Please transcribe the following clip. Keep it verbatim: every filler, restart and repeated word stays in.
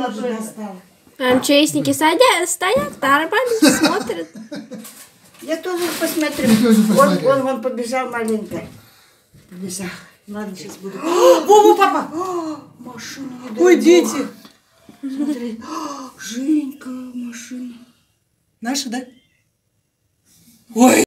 тоже достала. А МЧСники садят, стоят, тарабанят, смотрят. Я тоже посмотрю. Я тоже Он, посмотрю. он, он побежал маленько. Побежал. Ладно, сейчас буду. Вова, папа! О, машина не дай Ой, бог. дети. Смотри. О, Женька, машина. Наши, да? Ой.